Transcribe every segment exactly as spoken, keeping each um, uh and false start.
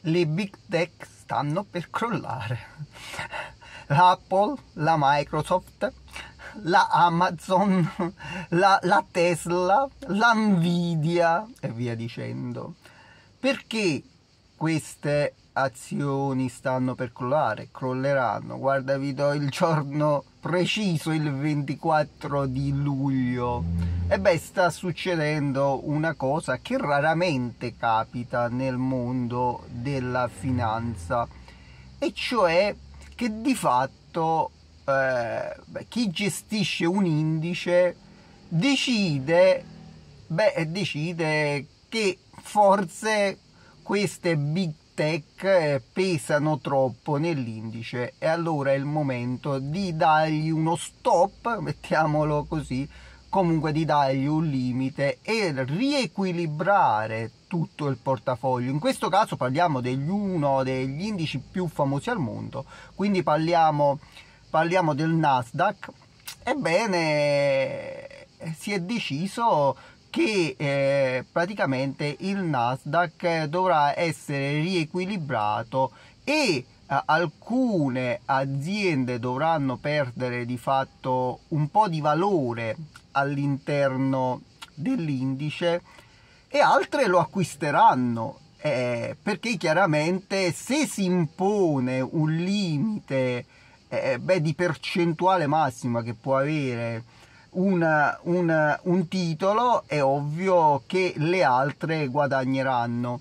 le big tech stanno per crollare. L'Apple, la Microsoft, la Amazon, la, la Tesla, la Nvidia e via dicendo. Perché queste azioni stanno per crollare? Crolleranno. Guarda, vi do il giorno preciso, il ventiquattro di luglio. E beh, sta succedendo una cosa che raramente capita nel mondo della finanza, e cioè che di fatto eh, beh, chi gestisce un indice decide, beh, decide che forse queste big tech pesano troppo nell'indice e allora è il momento di dargli uno stop, mettiamolo così, comunque di dargli un limite e riequilibrare tutto il portafoglio. In questo caso parliamo degli uno degli indici più famosi al mondo, quindi parliamo, parliamo del Nasdaq. Ebbene, si è deciso che eh, praticamente il Nasdaq dovrà essere riequilibrato e eh, alcune aziende dovranno perdere di fatto un po' di valore all'interno dell'indice e altre lo acquisteranno, eh, perché chiaramente se si impone un limite eh, beh, di percentuale massima che può avere un, un, un titolo, è ovvio che le altre guadagneranno.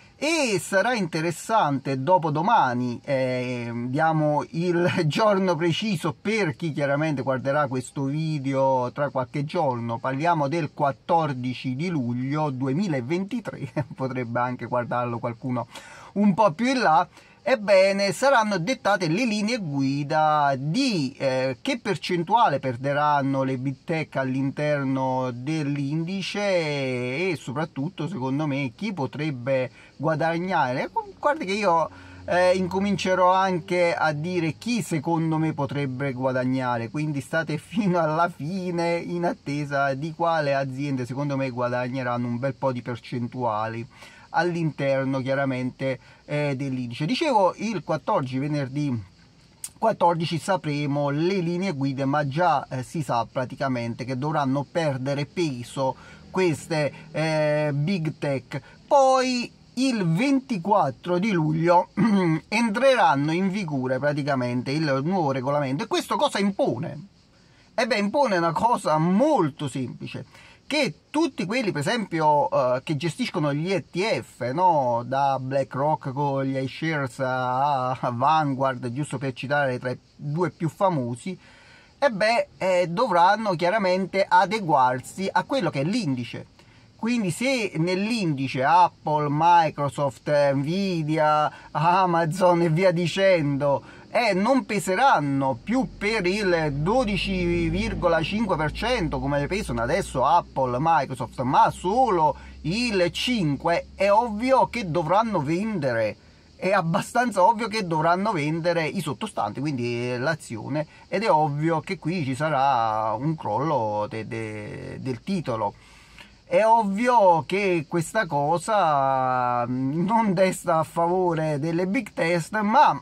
E sarà interessante dopodomani, eh, diamo il giorno preciso per chi chiaramente guarderà questo video tra qualche giorno, parliamo del quattordici di luglio duemilaventitré, potrebbe anche guardarlo qualcuno un po' più in là. Ebbene, saranno dettate le linee guida di eh, che percentuale perderanno le big tech all'interno dell'indice e soprattutto, secondo me, chi potrebbe guadagnare. Guarda che io eh, incomincerò anche a dire chi secondo me potrebbe guadagnare, quindi state fino alla fine in attesa di quale aziende secondo me guadagneranno un bel po' di percentuali all'interno chiaramente eh, dell'indice. Dicevo, il quattordici, venerdì quattordici, sapremo le linee guida, ma già eh, si sa praticamente che dovranno perdere peso queste eh, big tech. Poi il ventiquattro di luglio entreranno in vigore praticamente il nuovo regolamento. E questo cosa impone? E beh, impone una cosa molto semplice, che tutti quelli per esempio uh, che gestiscono gli E T F, no? Da BlackRock con gli iShares a, a Vanguard, giusto per citare tra i due più famosi, e beh, eh, dovranno chiaramente adeguarsi a quello che è l'indice. Quindi se nell'indice Apple, Microsoft, Nvidia, Amazon e via dicendo eh, non peseranno più per il dodici virgola cinque per cento come le pesano adesso Apple, Microsoft, ma solo il cinque per cento, è ovvio che dovranno vendere. È abbastanza ovvio che dovranno vendere i sottostanti, quindi l'azione, ed è ovvio che qui ci sarà un crollo de de del titolo. È ovvio che questa cosa non desta a favore delle big tech, ma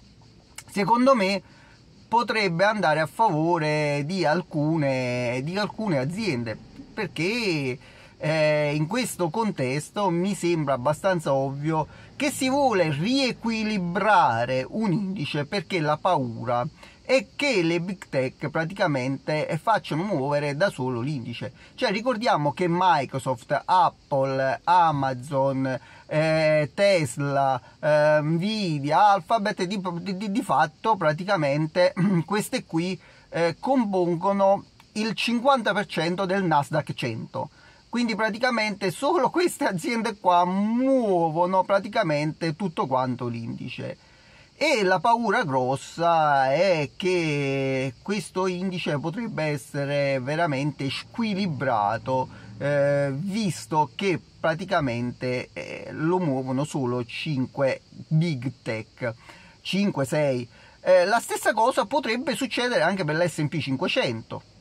secondo me potrebbe andare a favore di alcune, di alcune aziende, perché eh, in questo contesto mi sembra abbastanza ovvio che si vuole riequilibrare un indice, perché la paura è che le big tech praticamente facciano muovere da solo l'indice. Cioè, ricordiamo che Microsoft, Apple, Amazon, eh, Tesla, eh, Nvidia, Alphabet di, di, di fatto praticamente queste qui eh, compongono il cinquanta per cento del Nasdaq cento. Quindi praticamente solo queste aziende qua muovono praticamente tutto quanto l'indice. E la paura grossa è che questo indice potrebbe essere veramente squilibrato, eh, visto che praticamente eh, lo muovono solo cinque big tech, cinque sei. Eh, la stessa cosa potrebbe succedere anche per l'S and P cinquecento.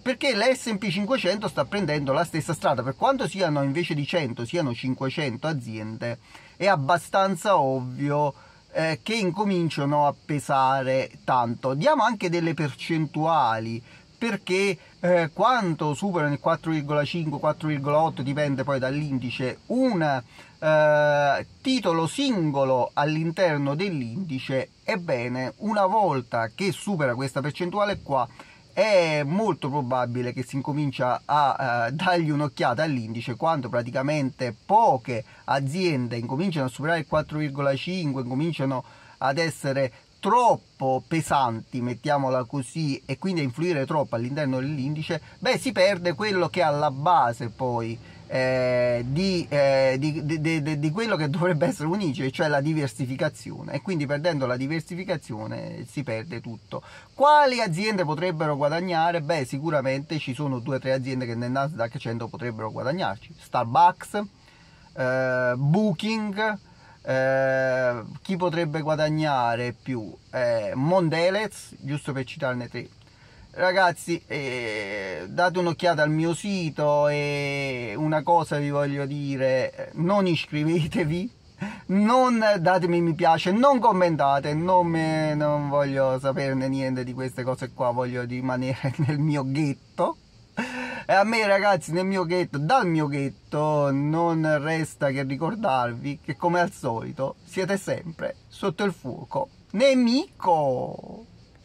perché l'esse and pi cinquecento sta prendendo la stessa strada. Per quanto siano invece di cento siano cinquecento aziende, è abbastanza ovvio eh, che incominciano a pesare tanto. Diamo anche delle percentuali, perché eh, quanto superano il quattro virgola cinque quattro virgola otto, dipende poi dall'indice, un eh, titolo singolo all'interno dell'indice. Ebbene, una volta che supera questa percentuale qua, è molto probabile che si incomincia a uh, dargli un'occhiata all'indice, quando praticamente poche aziende incominciano a superare il quattro virgola cinque, incominciano ad essere troppo pesanti, mettiamola così, e quindi a influire troppo all'interno dell'indice. Beh, si perde quello che è alla base poi eh, di, eh, di, di, di, di quello che dovrebbe essere un indice, cioè la diversificazione, e quindi perdendo la diversificazione si perde tutto. Quali aziende potrebbero guadagnare? Beh, sicuramente ci sono due o tre aziende che nel Nasdaq cento potrebbero guadagnarci: Starbucks, eh, Booking. Eh, chi potrebbe guadagnare più? Eh, Mondelez, giusto per citarne tre. Ragazzi, eh, date un'occhiata al mio sito, e una cosa vi voglio dire: non iscrivetevi, non datemi mi piace, non commentate, non, me, non voglio saperne niente di queste cose qua, voglio rimanere nel mio ghetto. E a me, ragazzi, nel mio ghetto, dal mio ghetto, non resta che ricordarvi che, come al solito, siete sempre sotto il fuoco nemico.